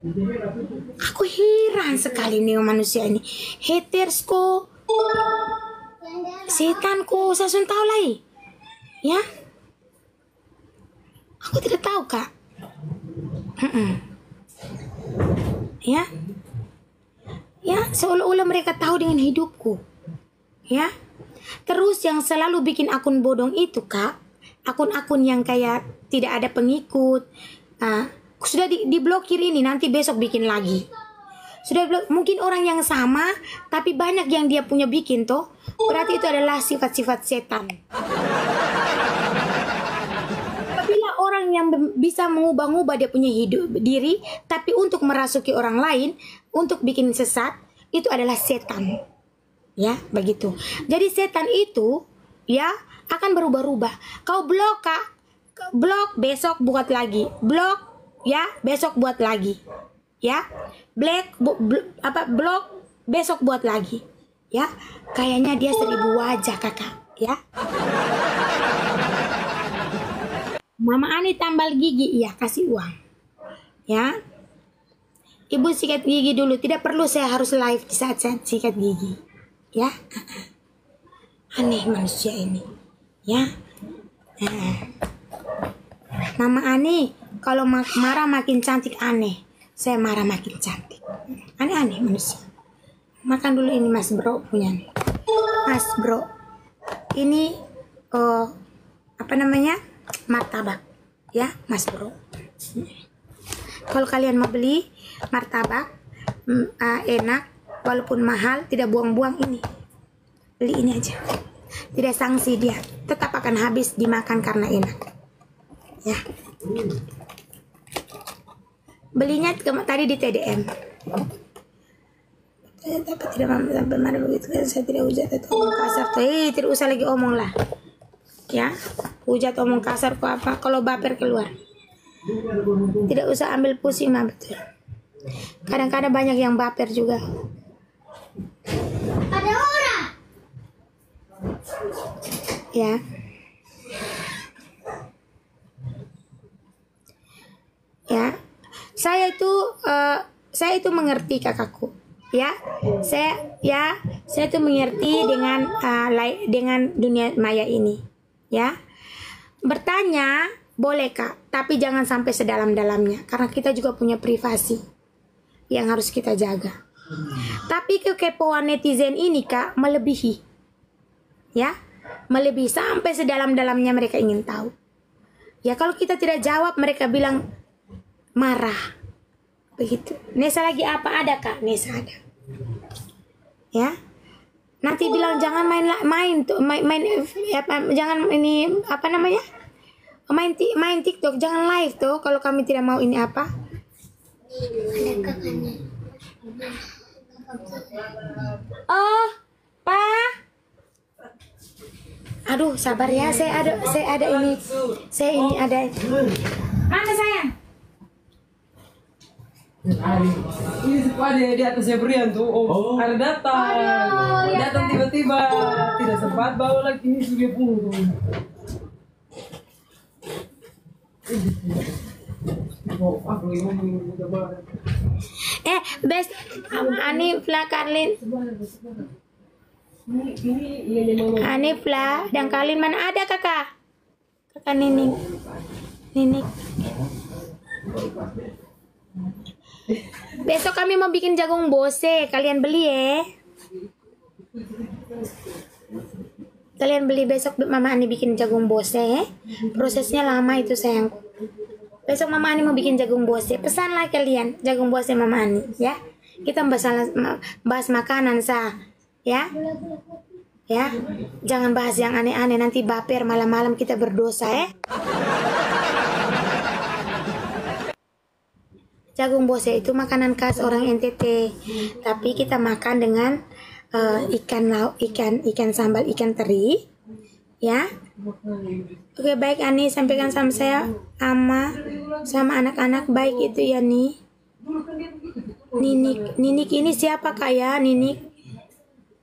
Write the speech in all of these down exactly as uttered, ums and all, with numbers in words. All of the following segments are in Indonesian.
Aku heran sekali nih manusia ini. Haters ko, setan ko, saya sun tahu lagi. Ya, aku tidak tahu kak. Mm-mm. Ya, ya seolah-olah mereka tahu dengan hidupku. Ya, terus yang selalu bikin akun bodong itu kak, akun-akun yang kayak tidak ada pengikut. Nah, sudah di, diblokir ini, nanti besok bikin lagi. Sudah blok, mungkin orang yang sama tapi banyak yang dia punya bikin toh. Berarti itu adalah sifat-sifat setan. Apabila orang yang bisa mengubah-ubah dia punya hidup diri tapi untuk merasuki orang lain, untuk bikin sesat, itu adalah setan. Ya, begitu. Jadi setan itu ya akan berubah-ubah. Kau blok kak, blok besok buat lagi, blok ya besok buat lagi, ya black bu, bl, apa blok besok buat lagi, ya kayaknya dia seribu wajah kakak, ya. Mama Ani tambal gigi, iya kasih uang, ya. Ibu sikat gigi dulu, tidak perlu saya harus live di saat saya sikat gigi. Ya, aneh manusia ini, ya. Mama Ani kalau marah makin cantik aneh, saya marah makin cantik. Aneh-aneh manusia. Makan dulu ini mas bro punya nih. Mas bro, ini oh, apa namanya martabak, ya mas bro. Kalau kalian mau beli martabak mm, uh, enak. Walaupun mahal, tidak buang-buang ini. Beli ini aja. Tidak sanksi dia. Tetap akan habis dimakan karena enak. Ya. Belinya tadi di T D M. Tapi tidak sampai mana begitu kan saya tidak hujat atau omong kasar. Tuh, eh, tidak usah lagi omong lah. Ya. Hujat omong kasar kok apa? Kalau baper keluar. Tidak usah ambil pusing mah betul. Kadang-kadang banyak yang baper juga. Ada orang. Ya. Ya. Saya itu uh, saya itu mengerti kakakku. Ya. Saya ya, saya itu mengerti dengan uh, dengan dunia maya ini. Ya. Bertanya boleh kak, tapi jangan sampai sedalam-dalamnya karena kita juga punya privasi yang harus kita jaga. Tapi kekepoan netizen ini kak melebihi, ya, melebihi sampai sedalam-dalamnya mereka ingin tahu. Ya kalau kita tidak jawab mereka bilang marah, begitu. Nesa lagi apa ada kak? Nesa ada, ya. Nanti bilang jangan main main tuh main, main apa, jangan ini apa namanya main main TikTok, jangan live tuh kalau kami tidak mau ini apa. Ada kakaknya. Oh, Pak. Aduh, sabar ya. Saya ada saya ada ini. Saya ini ada. Mana sayang? Ini ada di atasnya Brian tuh. Oh, ada datang. Datang tiba-tiba. Tidak sempat bawa lagi ini sudah pun. Eh, best Ani Fla Karlin. Ani Fla dan Karlin mana ada kakak? Kakak Nining. Nining. Besok kami mau bikin jagung bose, kalian beli ya. Kalian beli besok Mama Ani bikin jagung bose ya. Prosesnya lama itu sayang. Besok Mama Ani mau bikin jagung bose. Pesanlah kalian jagung bose Mama Ani ya. Kita bahas bahas makanan sah ya. Ya. Jangan bahas yang aneh-aneh nanti baper malam-malam kita berdosa ya. Jagung bose itu makanan khas orang N T T. Tapi kita makan dengan uh, ikan lauk, ikan ikan sambal ikan teri. Ya. Oke, baik Ani, sampaikan sama saya ama sama anak-anak baik itu ya nih. Ninik, Ninik ini siapa kak ya? Ninik.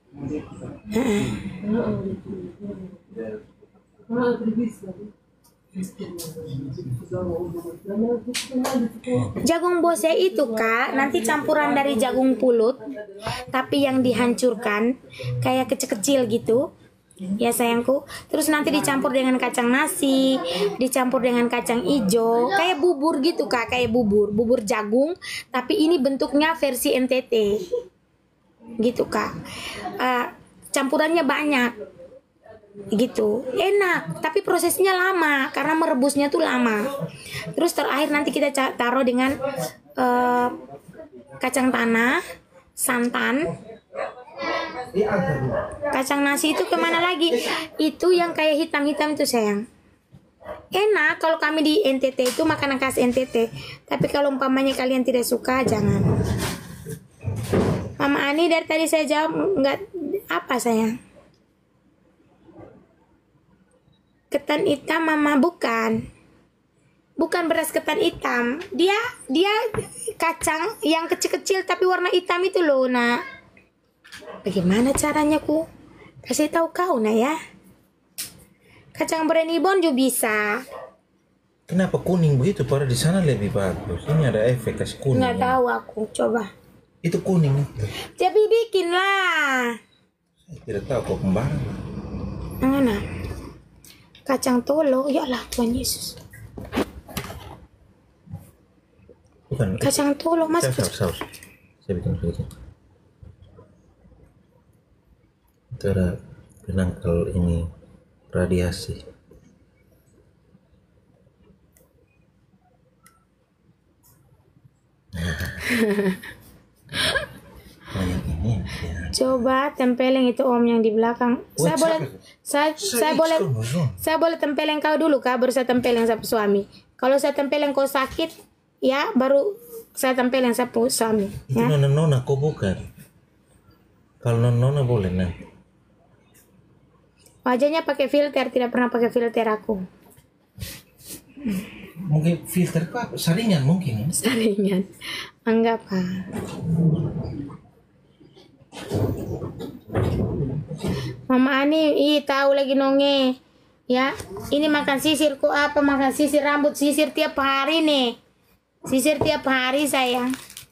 Uh-uh. Jagung bose itu kak nanti campuran dari jagung pulut, tapi yang dihancurkan kayak kecil-kecil gitu. Ya sayangku, terus nanti dicampur dengan kacang nasi, dicampur dengan kacang ijo, kayak bubur gitu kak, kayak bubur, bubur jagung, tapi ini bentuknya versi N T T, gitu kak. Uh, campurannya banyak, gitu, enak, tapi prosesnya lama karena merebusnya tuh lama. Terus terakhir nanti kita taruh dengan uh, kacang tanah, santan. Kacang nasi itu kemana lagi? Itu yang kayak hitam-hitam itu sayang. Enak kalau kami di N T T itu makanan khas N T T. Tapi kalau umpamanya kalian tidak suka jangan. Mama Ani dari tadi saya jawab nggak apa sayang. Ketan hitam mama bukan. Bukan beras ketan hitam. Dia dia kacang yang kecil-kecil tapi warna hitam itu loh nak. Bagaimana caranya ku? Kasih tahu kau nah ya. Kacang berenibon juga bisa. Kenapa kuning begitu? Padahal di sana lebih bagus. Ini ada efek kasih kuning. Nggak tahu aku, coba. Itu kuning itu. Jadi bikin lah. Saya tidak tahu kok kembaran. Mana? Kacang tolo, ya Allah Tuhan Yesus. Bukan. Kacang tolo mas. Saus, saus. Saya bikin begitu. Itu ada penangkal ini radiasi. Banyak ini ya. Coba tempeleng itu om yang di belakang. Oh, Saya boleh, saya, saya boleh, Saya saya boleh tempeleng kau dulu kak, baru saya tempeleng sama suami. Kalau saya tempeleng kau sakit, ya baru saya tempeleng sama suami. Itu Ya. nona-nona kok bukan? Kalau nona-nona boleh nanti. Wajahnya pakai filter, tidak pernah pakai filter aku. Mungkin filter kok apa? Saringan mungkin ya? Saringan. Anggap ah. Mama Ani, ih tahu lagi nonge. Ya, ini makan sisir kok apa? Makan sisir rambut, sisir tiap hari nih. Sisir tiap hari sayang.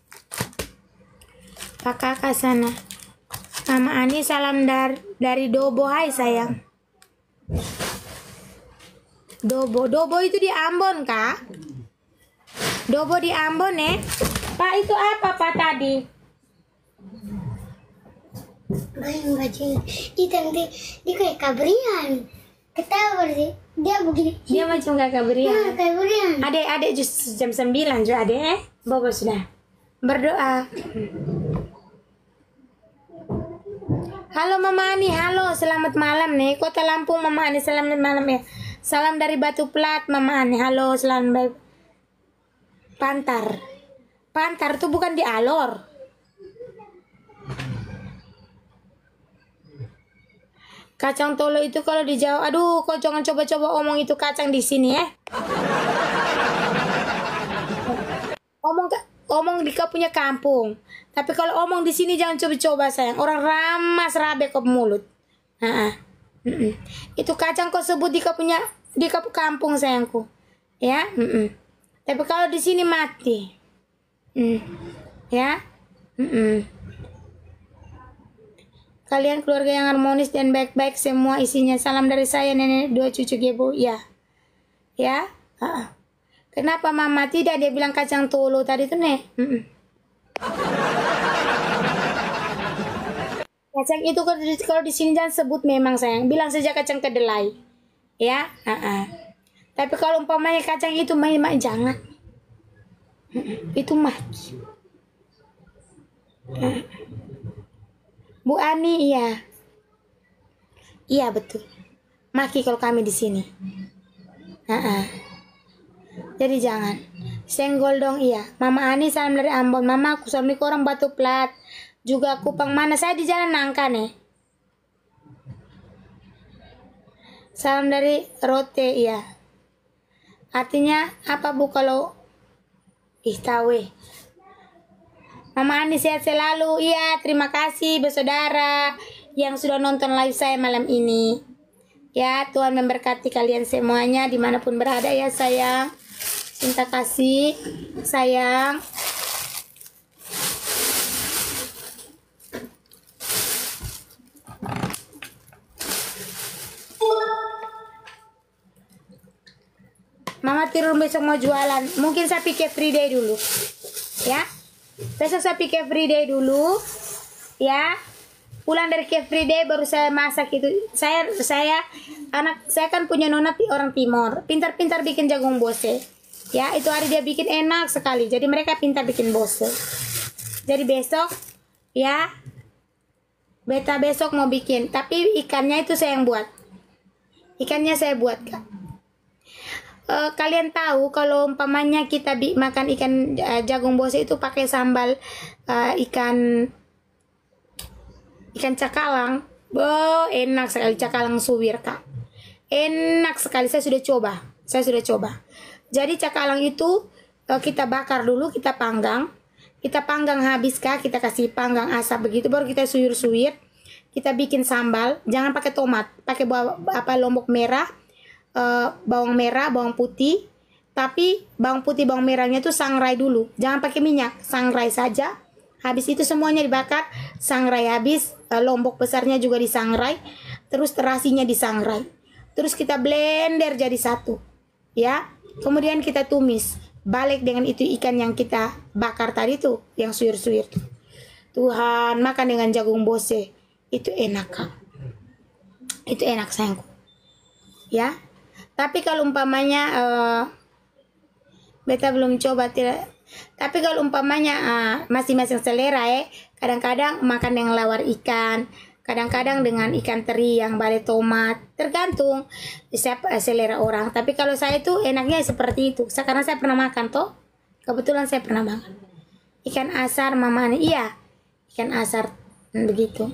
Pak kakak sana. Mama Ani salam dar dari Dobo, hai sayang. Dobo, Dobo itu di Ambon kak. Dobo di Ambon eh. Pak itu apa pak tadi? Bayang baju hitam dia, dia kayak kabrian. Ketawa sih, dia begini. Dia macam kakak berian. Nah, kabrian. Adek, adek just jam sembilan juga adek eh. Bobo sudah berdoa. Halo Mama Ani, halo selamat malam nih. Kota Lampung Mama Ani, selamat malam ya. Salam dari Batu Plat Mama Ani, halo selamat baik. Pantar, Pantar tuh bukan di Alor. Kacang tolo itu kalau di Jawa, aduh kau jangan coba-coba omong itu kacang di sini ya. Omong omong di kau punya kampung. Tapi kalau omong di sini jangan coba-coba sayang. Orang ramas rabe kau mulut. Ha-ha. Mm-mm. Itu kacang kau sebut di kau punya di kau kampung sayangku. Ya. Mm-mm. Tapi kalau di sini mati. Mm. Ya. Mm-mm. Kalian keluarga yang harmonis dan baik-baik semua isinya. Salam dari saya nenek dua cucu Gebo. Ya. Ya. Ha-ha. Kenapa mama tidak dia bilang kacang tolo tadi tuh nek? Mm-mm. Kacang itu kalau di, kalau di sini jangan sebut memang sayang. Bilang saja kacang kedelai. Ya. Uh-uh. Tapi kalau umpamanya kacang itu memang jangan. Mm-mm. Itu maki. Uh. Bu Ani iya. Iya betul. Maki kalau kami di sini. Uh-uh. Jadi jangan. Senggol dong iya. Mama Ani salam dari Ambon. Mama aku suami orang Batu Plat. Juga Kupang mana saya di Jalan Nangka nih. Salam dari Rote iya. Artinya apa bu kalau ih tahu. Mama Ani sehat selalu. Iya, terima kasih bersaudara yang sudah nonton live saya malam ini. Ya, Tuhan memberkati kalian semuanya dimanapun berada ya sayang. Cinta kasih sayang. Mama tidur besok mau jualan. Mungkin saya pikir free day dulu. Ya. Besok saya pikir free day dulu. Ya. Pulang dari ke free day baru saya masak itu. Saya saya anak saya kan punya nona orang Timor. Pintar-pintar bikin jagung bose. Ya, itu hari dia bikin enak sekali. Jadi mereka pintar bikin bose. Jadi besok ya beta besok mau bikin, tapi ikannya itu saya yang buat. Ikannya saya buat, Kak. Uh, kalian tahu kalau umpamanya kita bi makan ikan uh, jagung bose itu pakai sambal uh, ikan ikan cakalang, oh enak sekali cakalang suwir, Kak. Enak sekali, saya sudah coba, saya sudah coba. Jadi cakalang itu uh, kita bakar dulu, kita panggang, kita panggang habis, Kak, kita kasih panggang asap begitu, baru kita suwir-suwir, kita bikin sambal, jangan pakai tomat, pakai apa lombok merah. Uh, bawang merah, bawang putih, tapi bawang putih, bawang merahnya itu sangrai dulu, jangan pakai minyak, sangrai saja. Habis itu semuanya dibakar, sangrai habis, uh, lombok besarnya juga disangrai, terus terasinya disangrai, terus kita blender jadi satu, ya. Kemudian kita tumis, balik dengan itu ikan yang kita bakar tadi tuh, yang suwir-suwir tuh. Tuhan, makan dengan jagung bose itu enak, Kak. Itu enak sayangku, ya. Tapi kalau umpamanya uh, beta belum coba tidak. Tapi kalau umpamanya uh, masing-masing selera eh, kadang-kadang makan yang lawar ikan, kadang-kadang dengan ikan teri yang balai tomat, tergantung siapa selera orang. Tapi kalau saya itu enaknya seperti itu. Karena saya pernah makan toh. Kebetulan saya pernah makan. Ikan asar mama Ani, iya. Ikan asar begitu.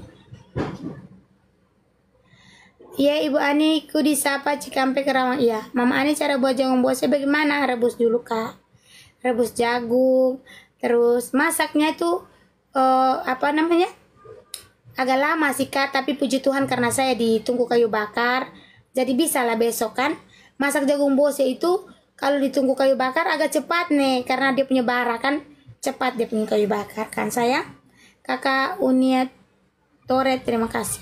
Iya Ibu Ani, ku disapa Cikampek Kerawang. Iya, Mama Ani cara buat jagung bose bagaimana? Rebus dulu, Kak. Rebus jagung, terus masaknya itu uh, apa namanya? Agak lama sih, Kak, tapi puji Tuhan karena saya ditunggu kayu bakar. Jadi bisa lah besok kan. Masak jagung bose itu kalau ditunggu kayu bakar agak cepat nih karena dia punya bara kan. Cepat dia punya kayu bakar kan sayang. Kakak Uniat Tore, terima kasih.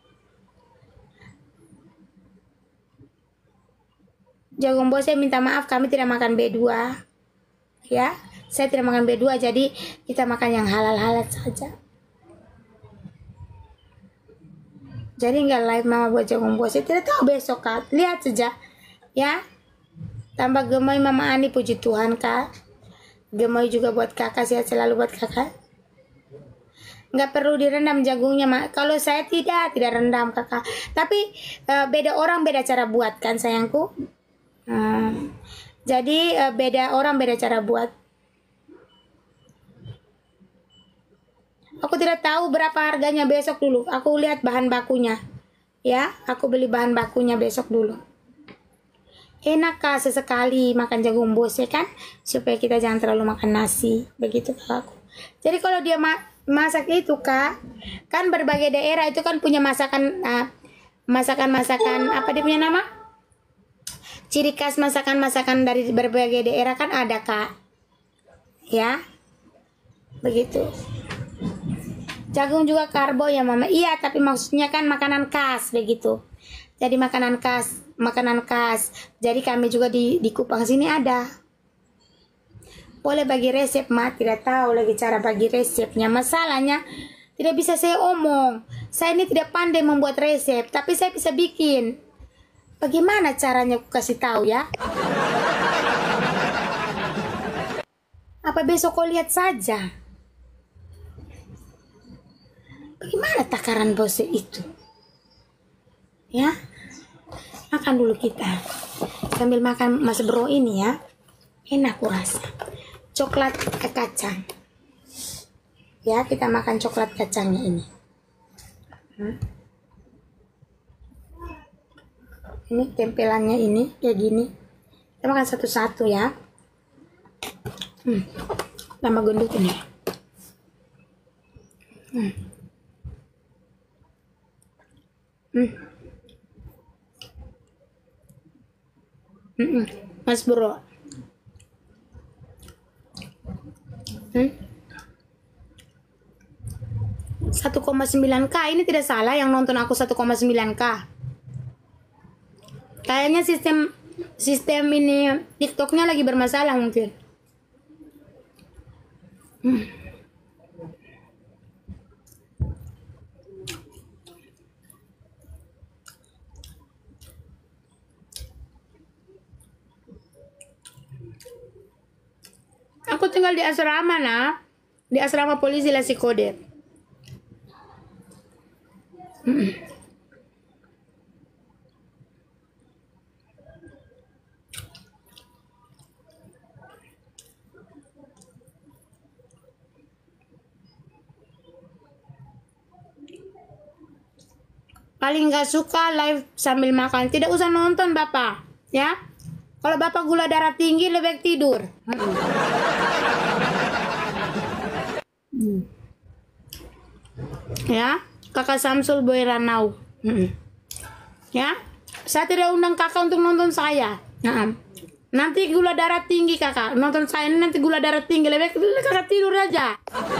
Jagung bose minta maaf kami tidak makan B dua. Ya, saya tidak makan B dua jadi kita makan yang halal-halal saja. Jadi enggak live mama buat jagung bose, tidak tahu besok, Kak. Lihat saja. Ya. Tambah gemoy Mama Ani, puji Tuhan, Kak. Gemoy juga buat Kakak, sehat selalu buat Kakak. Enggak perlu direndam jagungnya, Mak. Kalau saya tidak, tidak rendam, Kakak. Tapi uh, beda orang beda cara buat kan sayangku. Hmm. Jadi uh, beda orang beda cara buat. Aku tidak tahu berapa harganya besok dulu. Aku lihat bahan bakunya. Ya, aku beli bahan bakunya besok dulu. Enak, Kak, sesekali makan jagung bose kan, supaya kita jangan terlalu makan nasi. Begitu, Kakakku. Jadi kalau dia ma masak itu, Kak, kan berbagai daerah itu kan punya masakan uh, masakan-masakan apa dia punya nama? Ciri khas masakan-masakan dari berbagai daerah kan ada, Kak. Ya. Begitu. Jagung juga karbo ya, Mama. Iya, tapi maksudnya kan makanan khas begitu. Jadi makanan khas, makanan khas. Jadi kami juga di di Kupang sini ada. Boleh bagi resep, Ma. Tidak tahu lagi cara bagi resepnya. Masalahnya tidak bisa saya omong. Saya ini tidak pandai membuat resep, tapi saya bisa bikin. Bagaimana caranya aku kasih tahu ya? Apa besok kau lihat saja? Bagaimana takaran bose itu? Ya, makan dulu kita. Sambil makan mas bro ini ya, enak kurasa. Coklat kacang. Ya, kita makan coklat kacangnya ini. Hmm. Ini tempelannya ini kayak gini. Kita makan satu-satu ya. Hmm. Tambah gendut ini. Hmm. Hmm. Mm-mm. Mas Bro. Hmm? satu koma sembilan K ini tidak salah yang nonton aku satu koma sembilan K. Kayaknya sistem sistem ini TikToknya lagi bermasalah mungkin. Hmm. Aku tinggal di asrama nah, di asrama polisi Lasikode. Hmm. Paling gak suka live sambil makan. Tidak usah nonton Bapak, ya. Kalau Bapak gula darah tinggi lebih baik tidur. Hmm. Ya, Kakak Samsul Boy Ranau. Hmm. Ya, saya tidak undang Kakak untuk nonton saya. Nah, nanti gula darah tinggi Kakak. Nonton saya ini nanti gula darah tinggi lebih baik Kakak tidur aja.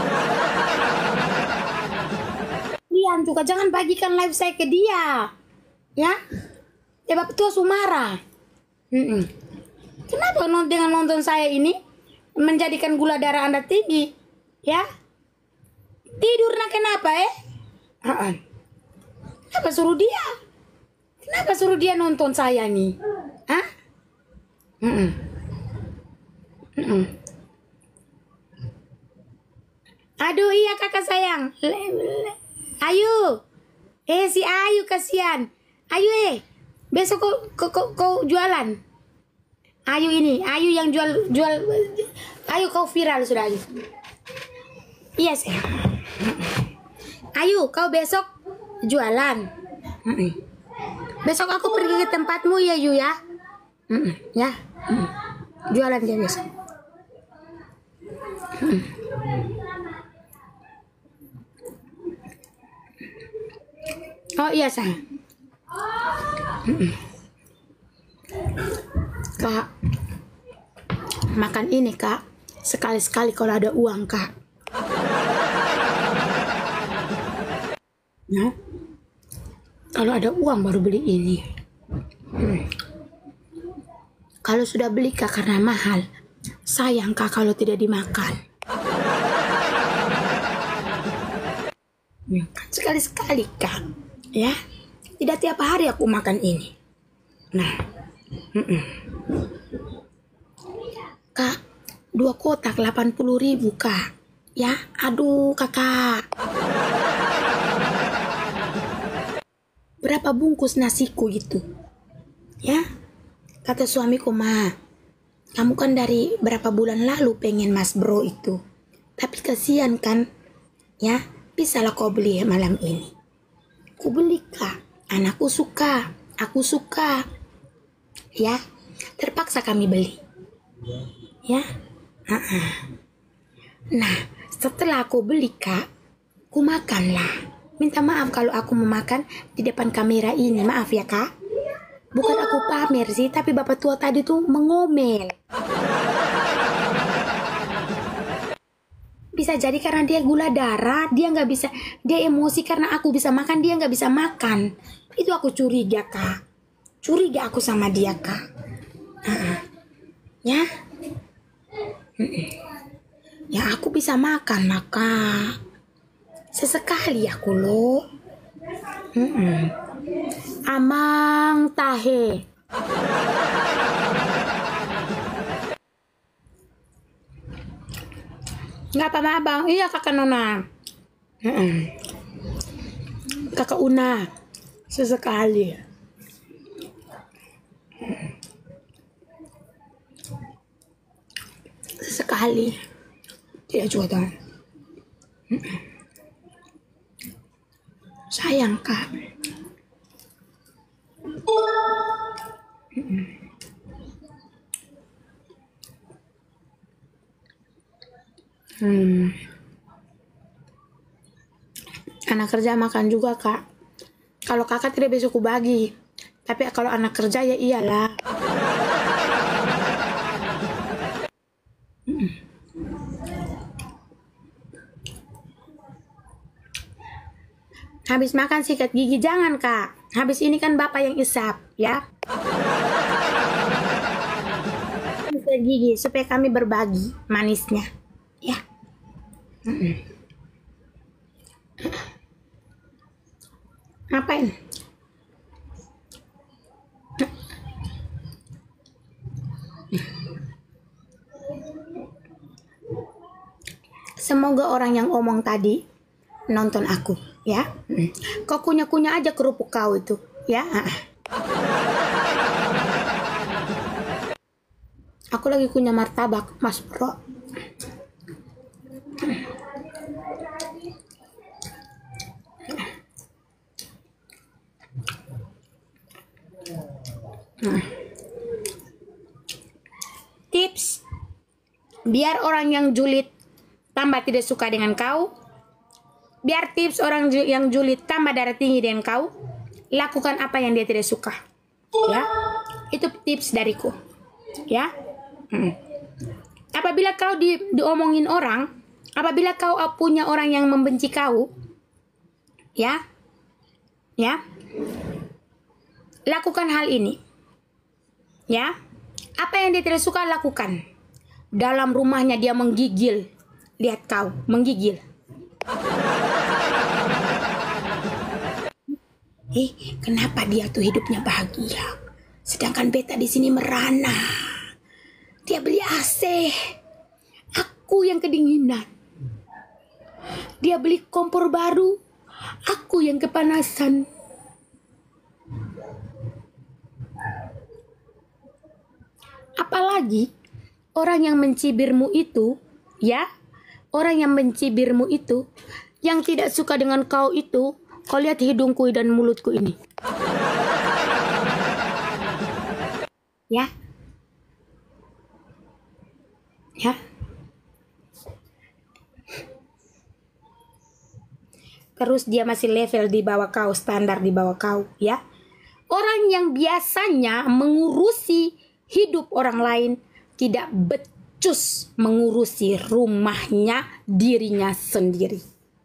Kalian juga jangan bagikan live saya ke dia, ya. Ya Bapak tua Sumara. Mm-mm. Kenapa non dengan nonton saya ini menjadikan gula darah Anda tinggi, ya? Tidur nak kenapa eh? Uh-uh. Kenapa suruh dia? Kenapa suruh dia nonton saya nih? Hah? Mm-mm. Mm-mm. Aduh iya kakak sayang. Le-le. Ayu, eh si Ayu kasihan. Ayu eh, besok kau kau, kau, kau jualan. Ayu ini, Ayu yang jual jual. Ayu kau viral sudah Ayu. Iya sih. Ayu kau besok jualan. Besok aku pergi ke tempatmu ya Yu ya. Ya, jualan dia besok. Oh iya sayang. Kak, makan ini kak. Sekali-sekali kalau ada uang kak. Ya, kalau ada uang baru beli ini. Hmm. Kalau sudah beli kak karena mahal, sayang kak kalau tidak dimakan. Sekali-sekali kak. Ya, tidak tiap hari aku makan ini. Nah, mm-mm. Kak, dua kotak delapan puluh ribu kak. Ya, aduh kakak. Berapa bungkus nasiku itu? Ya, kata suamiku mah, kamu kan dari berapa bulan lalu pengen Mas Bro itu. Tapi kasihan kan, ya, bisalah kau beli malam ini. Ku beli kak, anakku suka, aku suka, ya, terpaksa kami beli, ya. Uh-uh. Nah, setelah aku beli kak, ku makanlah. Minta maaf kalau aku memakan di depan kamera ini, maaf ya kak. Bukan aku pamer sih, tapi bapak tua tadi tuh mengomel. Bisa jadi karena dia gula darah, dia nggak bisa, dia emosi karena aku bisa makan, dia nggak bisa makan. Itu aku curiga kak, curiga aku sama dia kak. Uh-uh. Ya, uh-uh. Ya aku bisa makan lah kak, sesekali aku loh. Uh-uh. Amang tahe. Nggak apa-apa bang, iya kakak Nona. Uh-uh. Kakak Una, sesekali. Sesekali. Tidak juga dong. Uh-uh. Sayang kak. Uh-uh. Hmm. Anak kerja makan juga kak. Kalau kakak tidak besok ku bagi. Tapi kalau anak kerja ya iyalah. Habis makan sikat gigi jangan, Kak. Habis ini kan Bapak yang isap, ya. Sikat gigi supaya kami berbagi manisnya, ya. Ngapain? Semoga orang yang omong tadi nonton aku, ya. Kau kunyah-kunyah aja kerupuk kau itu, ya. Aku lagi kunyah martabak, Mas Bro. Tips biar orang yang julid tambah tidak suka dengan kau, biar tips orang ju yang julid tambah darah tinggi dengan kau, lakukan apa yang dia tidak suka, ya. Itu tips dariku, ya. Hmm. Apabila kau di diomongin orang, apabila kau punya orang yang membenci kau, ya, ya, lakukan hal ini, ya. Apa yang dia tidak suka lakukan. Dalam rumahnya dia menggigil. Lihat kau, menggigil. Eh, kenapa dia tuh hidupnya bahagia? Sedangkan beta di sini merana. Dia beli A C. Aku yang kedinginan. Dia beli kompor baru. Aku yang kepanasan. Apalagi orang yang mencibirmu itu, ya. Orang yang mencibirmu itu, yang tidak suka dengan kau itu, kau lihat hidungku dan mulutku ini. Ya. Ya. Terus dia masih level di bawah kau, standar di bawah kau, ya. Orang yang biasanya mengurusi hidup orang lain tidak becus mengurusi rumahnya dirinya sendiri.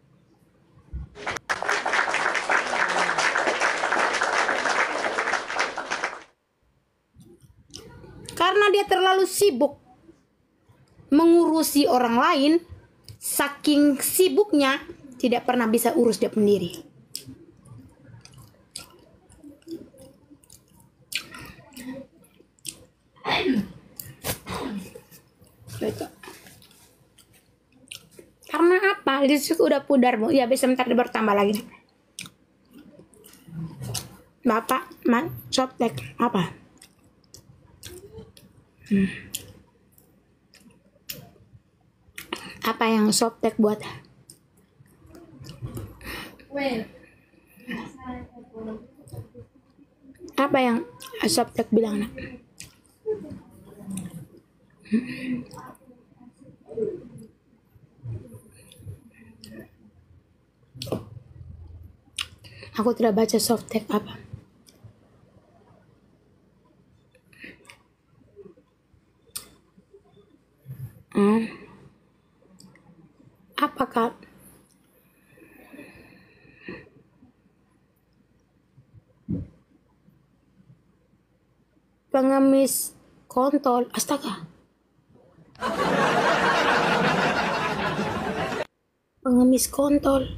Karena dia terlalu sibuk mengurusi orang lain, saking sibuknya tidak pernah bisa urus dia sendiri. Karena apa? Listrik udah pudar, Bu. Ya, bisa bentar bertambah lagi. Bapak, man, softtek apa? Hmm. Apa yang softtek buat? Apa yang softtek bilang, nak? Aku tidak baca softtek apa. Hmm. Apakah pengemis kontol? Astaga. Pengemis kontol.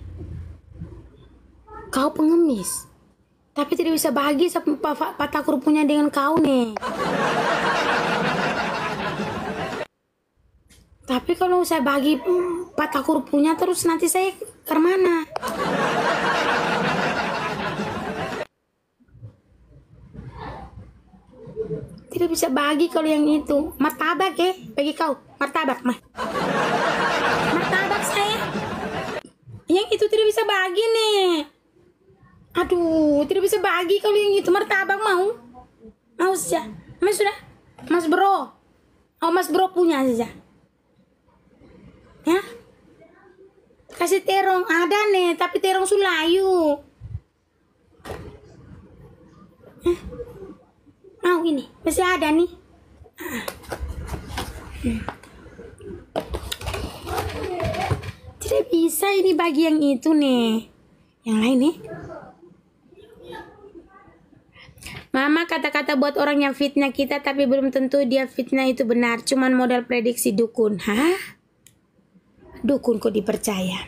Kau pengemis, tapi tidak bisa bahagia sama patah kerupuknya dengan kau nih. Tapi kalau saya bagi patah kerupuknya terus nanti saya ke mana? Tidak bisa bagi kalau yang itu. Martabak ya, bagi kau. Martabak mah. Martabak saya. Yang itu tidak bisa bagi nih. Aduh, tidak bisa bagi kalau yang itu. Martabak mau? Mau saja. Mas sudah? Mas Bro. Oh, Mas Bro punya saja. Ya? Kasih terong. Ada nih, tapi terong sulayu. Hah? Mau ini? Masih ada nih. Ah. Hmm. Tidak bisa ini bagi yang itu nih. Yang lain nih. Mama kata-kata buat orang yang fitnah kita tapi belum tentu dia fitnah itu benar. Cuman modal prediksi dukun. Hah? Dukun kok dipercaya?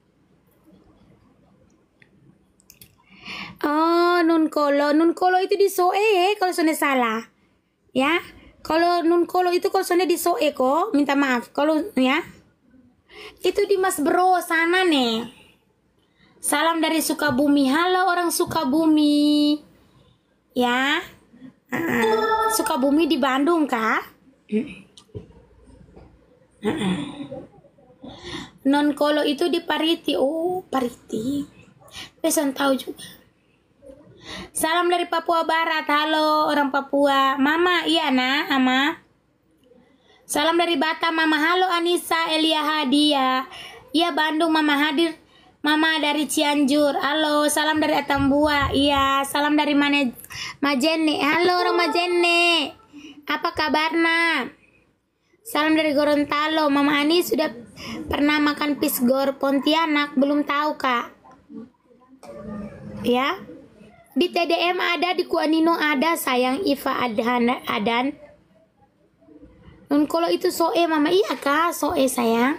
Oh, nun kolo. Nun kolo itu di soe kalau soalnya salah. Ya. Kalau nun kolo itu kalau soalnya di soe kok. Minta maaf. Kalau ya. Itu di Mas Bro sana nih. Salam dari Sukabumi. Halo orang Sukabumi. Ya. Uh, Sukabumi di Bandung kah? Uh -uh. Non kolo itu di Pariti. Oh, Pariti. Pesan tahu juga. Salam dari Papua Barat. Halo orang Papua. Mama, iya nah, Ama. Salam dari Batam, Mama. Halo Anissa Elia Hadia. Iya Bandung, Mama hadir. Mama dari Cianjur. Halo, salam dari Atambua. Iya, salam dari mana? Majene. Halo orang Majene. Apa kabarnya? Salam dari Gorontalo. Mama Ani sudah pernah makan pisgor Pontianak? Belum tahu, Kak. Ya. Di T D M ada, di Kuanino ada, sayang. Iva Adhan Adan. Nun kalau itu soe, Mama. Iya, Kak, soe sayang.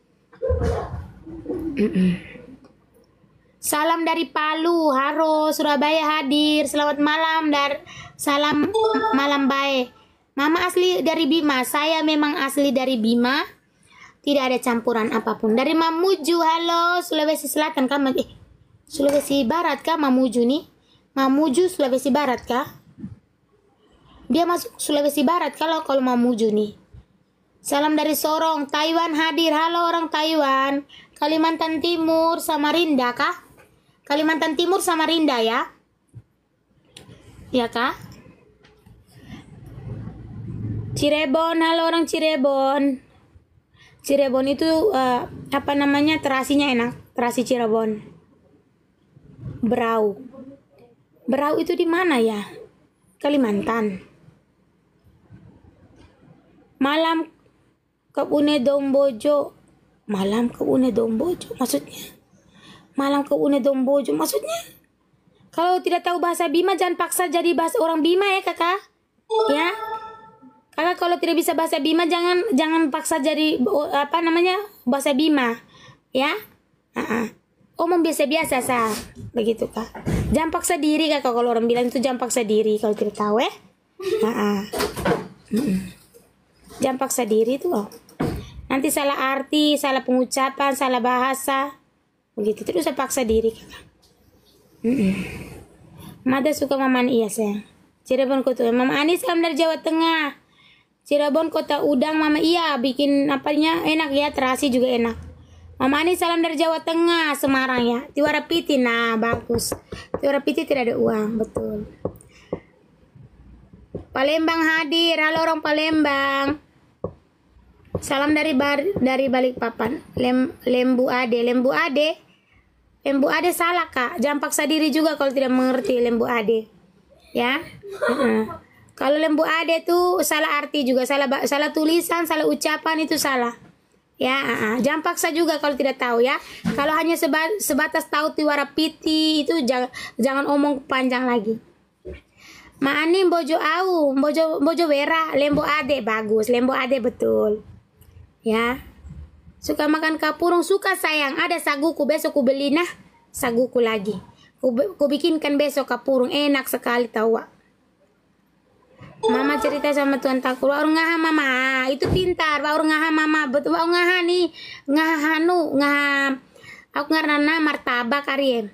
Mm -mm. Salam dari Palu, Haro, Surabaya hadir. Selamat malam dar salam malam baik. Mama asli dari Bima. Saya memang asli dari Bima. Tidak ada campuran apapun. Dari Mamuju, halo, Sulawesi Selatan kah? Eh, Sulawesi Barat kah Mamuju nih? Mamuju Sulawesi Barat kah? Dia masuk Sulawesi Barat kalau kalau Mamuju nih. Salam dari Sorong, Taiwan hadir. Halo orang Taiwan. Kalimantan Timur, Samarinda kah? Kalimantan Timur, Samarinda ya? Ya kah? Cirebon, halo orang Cirebon. Cirebon itu uh, apa namanya, terasinya enak, terasi Cirebon. Berau. Berau itu di mana ya? Kalimantan. Malam Kebune Dombojo. Malam Kebune Dombojo maksudnya? Malam Kebune Dombojo maksudnya? Kalau tidak tahu bahasa Bima jangan paksa jadi bahasa orang Bima ya kakak. Ya. Kakak kalau tidak bisa bahasa Bima jangan jangan paksa jadi apa namanya bahasa Bima. Ya. Uh-uh. Omong biasa-biasa sah. Begitu kak. Jangan paksa diri kakak, kalau orang bilang itu jangan paksa diri kalau tidak tahu ya. Uh-uh. Uh-uh. Jangan paksa diri tuh. Oh. Nanti salah arti, salah pengucapan, salah bahasa. Begitu terus saya paksa diri kakak. Mm-mm. Mada suka Mama iya sayang. Cirebon kota Mama Ani salam dari Jawa Tengah. Cirebon kota udang Mama iya bikin apanya enak ya, terasi juga enak. Mama Ani salam dari Jawa Tengah, Semarang ya. Tiwara Piti, nah bagus. Tiwara Piti tidak ada uang, betul. Palembang hadir, halo orang Palembang. Salam dari bar, dari Balikpapan. Lem, Lembu Ade, Lembu Ade. Lembu Ade salah kak. Jangan paksa diri juga kalau tidak mengerti Lembu Ade. Ya. Uh-uh. Kalau Lembu Ade tuh salah arti juga, salah salah tulisan, salah ucapan itu salah. Ya, uh-uh. Jangan paksa juga kalau tidak tahu ya. Kalau hanya seba, sebatas tahu Tiwara Piti itu jangan jangan omong panjang lagi. Maani Bojo Au, Bojo Bojo Wera, Lembu Ade bagus, Lembu Ade betul. Ya. Suka makan kapurung, suka sayang. Ada saguku, besok ku beli nah saguku lagi. Ku, ku bikinkan besok kapurung, enak sekali tahu. Mama cerita sama Tuan Takul, baru ngaha Mama, itu pintar, baru ngaha Mama, betul baru ngaha nih, ngaha hanu, ngaha, aku ngarana martabak Ariem.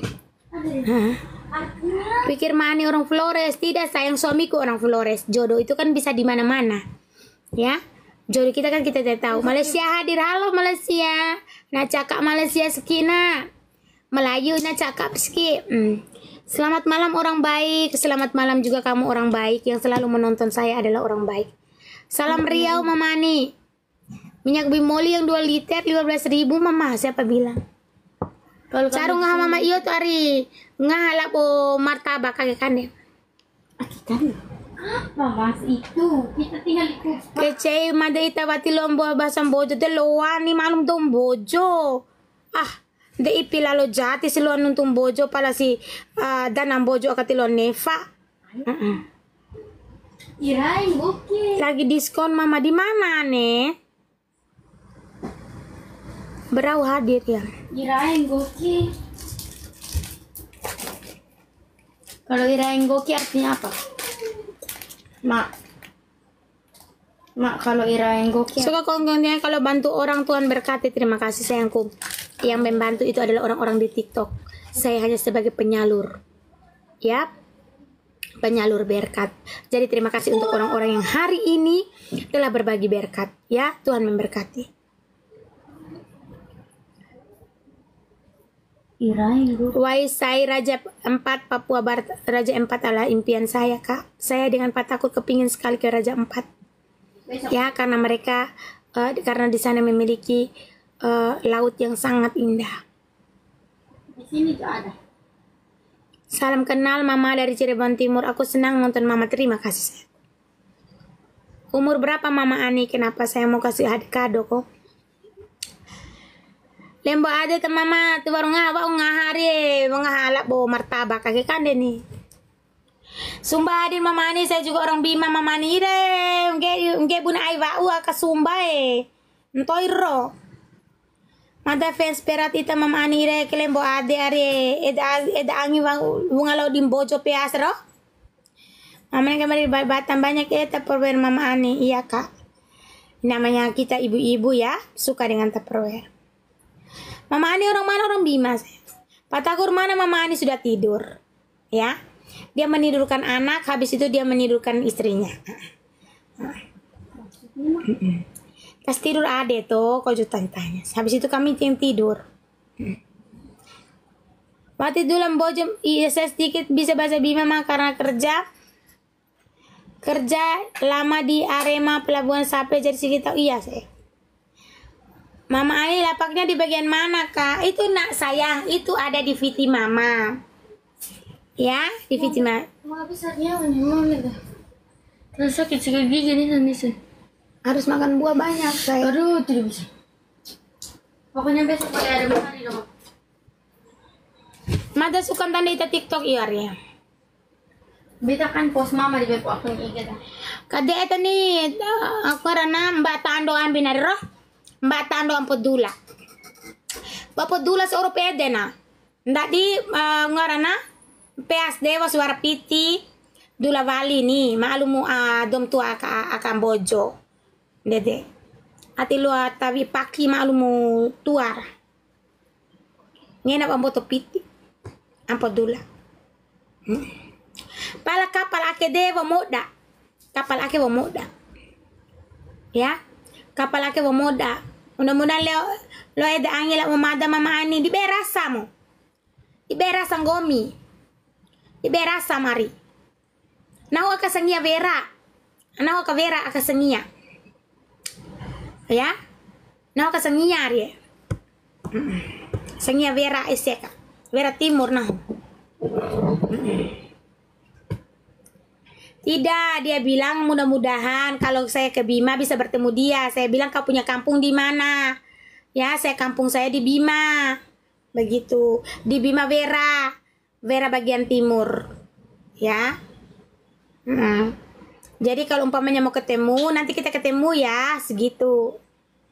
Pikir mani orang Flores, tidak sayang, suamiku orang Flores, jodoh itu kan bisa di mana-mana, ya. Jodoh kita kan kita tidak tahu. Malaysia hadir, halo Malaysia. Nah cakap Malaysia sekina. Melayu nah cakap sikit. Hmm. Selamat malam orang baik. Selamat malam juga kamu orang baik yang selalu menonton saya adalah orang baik. Salam Riau Mama Ani. Minyak bimoli yang dua liter lima belas ribu Mama. Siapa bilang? Sarung ngah Mama iyo tuh ari. Ngah lapo martabak kakek kande. Akikan. Mama itu kita tinggal di kupas. Kece mada itawati lombo basam bojo te loani malum tom bojo. Ah, De ipilalo jati siluan nuntung bojo pala si uh, danang bojo akatilon neva. Uh-uh. Irain bukit. Lagi diskon mama di mana nih? Berau hadir ya. Irain goki. Kalau irain goki artinya apa? Mak. Mak kalau irain goki. Suka kontennya kalau bantu orang Tuhan berkati, terima kasih sayangku. Yang membantu itu adalah orang-orang di TikTok. Saya hanya sebagai penyalur. Ya. Penyalur berkat. Jadi terima kasih untuk orang-orang yang hari ini telah berbagi berkat. Ya, Tuhan memberkati. Irain goki. Waisai Raja empat Papua Barat. Raja empat adalah impian saya, Kak. Saya dengan Pak takut kepingin sekali ke Raja empat. Ya, karena mereka uh, karena di sana memiliki uh, laut yang sangat indah. Di sini tuh ada. Salam kenal Mama dari Cirebon Timur. Aku senang nonton Mama. Terima kasih. Saya. Umur berapa Mama Ani? Kenapa saya mau kasih hadiah kado kok? Lembo ada ke Mama. Tu baru ngapa ngahari, ngahalap bawa martabak kaki kande nih. Sumba hadir Mama Ani. Saya juga orang Bima Mama Ani. Ide, nge nge buna ai wau ka Sumba e. Ntoiro. Mata fans perat ita Mama Ani re kelembo ade are eda eda angi bunga laut di bojo peasro. Mama kemarin Batam banyak eta perwer Mama Ani. Iya Kak. Namanya kita ibu-ibu ya, suka dengan tupperware. Mama Ani orang mana? Orang Bima. Pak Takur mana? Mama Ani sudah tidur. Ya. Dia menidurkan anak, habis itu dia menidurkan istrinya. Pas tidur ade tuh, kau tanya. Habis itu kami yang tidur. Waktu dulu bojem, iya saya sedikit bisa bahasa Bima mah karena kerja. Kerja lama di Arema Pelabuhan Sape jadi sedikit tahu iya saya. Mama Ani lapaknya di bagian mana Kak? Itu nak sayang, itu ada di V T Mama. Ya, di V T Mama. Mau besarnya mana dah? Terus sakit sekali gigi nih nanti sih. Harus makan buah banyak saya. Aduh, tidak bisa. Pokoknya besok pada ada hari dong. Mada suka tanda itu TikTok iya ya. Beta kan post Mama di web akun I G dah. Kade itu nih, aku karena Mbak Tando ambil roh. Mbak Tando ampun dula. Bapak dula seorang pede na. Ndak di uh, ngarana P S D was suara piti dula vali nih. Maalumu uh, dom tua aka akan bojo. Dede. Ati lu tabi paki maalumu tuar. Ngena ampun to piti. Ampun dula. Hmm. Pala kapal ake dewa moda. Kapal ake wa moda. Ya. Kapal ake wa moda. Mudah-mudahan lo lo ada angin lah memada Mama Ani di berasa mo. Di berasa ngomi. Di berasa mari. Nau aka sengia Vera. Nau aka Vera aka sengia. Ya? Nau aka sengia ria. Sengia Vera eseka. Vera Timur nah. Tidak, dia bilang mudah-mudahan kalau saya ke Bima bisa bertemu dia. Saya bilang kau punya kampung di mana? Ya, saya kampung saya di Bima. Begitu. Di Bima Vera. Vera bagian timur. Ya. Hmm. Jadi kalau umpamanya mau ketemu, nanti kita ketemu ya, segitu.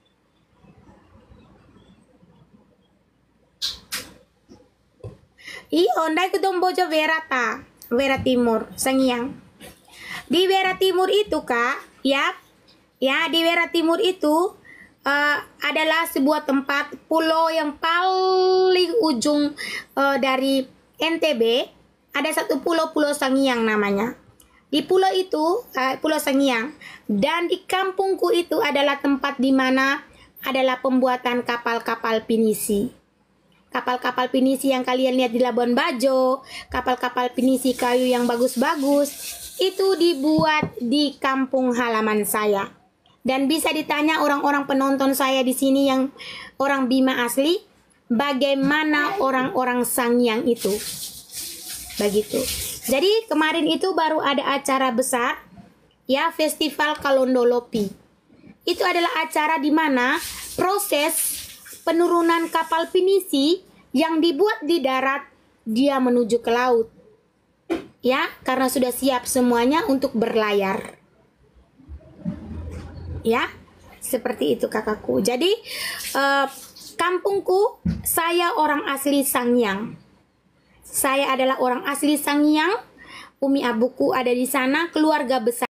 Iyo, ndai kudong bojo Vera ta. Vera Timur, Sangiang. Di Vera Timur itu Kak, ya, ya di Vera Timur itu uh, adalah sebuah tempat pulau yang paling ujung uh, dari N T B. Ada satu pulau Pulau Sangiang namanya. Di pulau itu uh, Pulau Sangiang dan di kampungku itu adalah tempat di mana adalah pembuatan kapal-kapal pinisi. Kapal-kapal pinisi yang kalian lihat di Labuan Bajo, kapal-kapal pinisi kayu yang bagus-bagus, itu dibuat di kampung halaman saya. Dan bisa ditanya orang-orang penonton saya di sini yang orang Bima asli, bagaimana orang-orang Sangiang itu. Begitu. Jadi kemarin itu baru ada acara besar, ya, Festival Kalondolopi. Itu adalah acara di mana proses penurunan kapal pinisi Yang dibuat di darat, dia menuju ke laut. Ya, karena sudah siap semuanya untuk berlayar. Ya, seperti itu kakakku. Jadi, eh, kampungku, saya orang asli Sangiang. Saya adalah orang asli Sangiang. Umi abuku ada di sana, keluarga besar.